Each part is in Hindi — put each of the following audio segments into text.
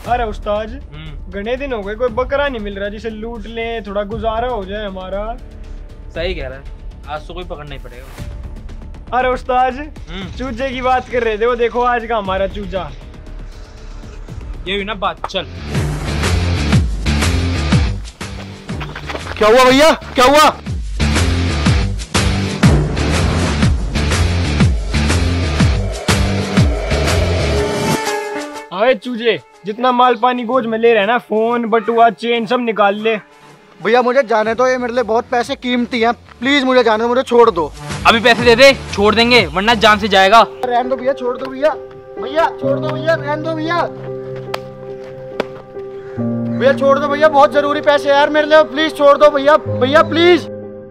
अरे उस्ताद घने दिन हो गए कोई बकरा नहीं मिल रहा जिसे लूट ले, थोड़ा गुजारा हो जाए हमारा। सही कह रहा है, आज तो कोई पकड़ना ही पड़ेगा। अरे उस्ताद चूजे की बात कर रहे थे, वो देखो आज का हमारा चूजा। ये हुई ना बात। चल क्या हुआ भैया, क्या हुआ? अरे चूजे जितना माल पानी गोज में ले रहे हैं ना, फोन बटुआ चेन सब निकाल ले। भैया मुझे जाने दो, ये मेरे लिए बहुत पैसे कीमती हैं, प्लीज मुझे जाने दो, मुझे छोड़ दो। अभी पैसे दे दे, छोड़ देंगे वरना जान से जाएगा। रहने दो भैया, छोड़ दो भैया, भैया छोड़ दो भैया, रहने दो भैया, भैया छोड़ दो भैया, बहुत जरूरी पैसे यार मेरे लिए, प्लीज छोड़ दो भैया, भैया प्लीज।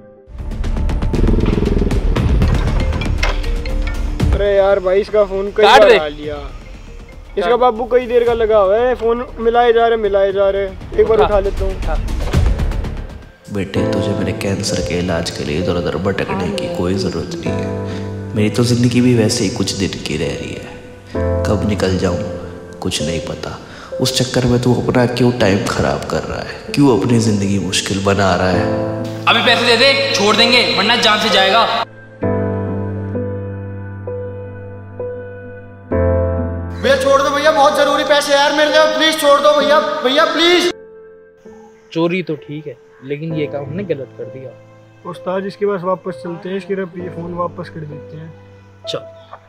अरे यार भाई इसका फोन कई बार आ लिया, इसका बाबू कई देर का लगा हुआ है, फोन मिलाए जा रहे, एक बार उठा लेता हूँ। बेटे तुझे मेरे कैंसर के इलाज के लिए इधर उधर भटकने की कोई ज़रूरत नहीं है। मेरी तो ज़िंदगी भी वैसे ही कुछ दिन की रह रही है, कब निकल जाऊँ कुछ नहीं पता। उस चक्कर में तू अपना क्यों टाइम खराब कर रहा है, क्यों अपनी ज़िंदगी मुश्किल बना रहा है? अभी पैसे दे दे, छोड़ देंगे वरना जान से जाएगा। भैया छोड़ दो भैया, बहुत जरूरी पैसे यार मेरे लिए, प्लीज छोड़ दो भैया, भैया प्लीज। चोरी तो ठीक है लेकिन ये काम हमने गलत कर दिया। उस्ताद इसके पास वापस चलते हैं, इसके ये फोन वापस कर देते हैं। चल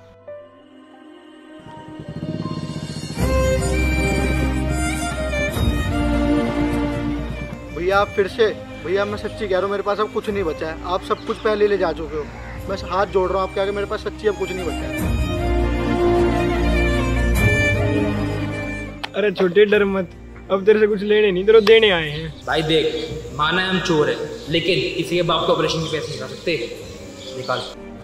भैया आप फिर से, भैया मैं सच्ची कह रहा हूँ, मेरे पास अब कुछ नहीं बचा है, आप सब कुछ पहले ले जा चुके हो, बस हाथ जोड़ रहा हूँ आपके आगे, मेरे पास सच्ची अब कुछ नहीं बचा है। अरे छोटे डर मत, अब तेरे से कुछ लेने नहीं, तेरे देने आए हैं। भाई देख, माना है हम चोर है लेकिन किसी के बाप को ऑपरेशन के पैसे निकाल सकते, निकाल।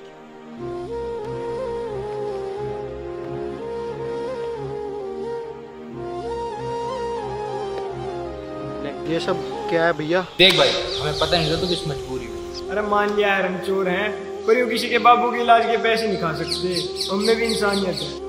ये सब क्या है भैया? देख भाई, हमें पता नहीं था तू किस मजबूरी में। अरे मान लिया यार हम चोर हैं, पर यूँ किसी के बाबू के इलाज के पैसे नहीं खा सकते, हमने भी इंसानियत है।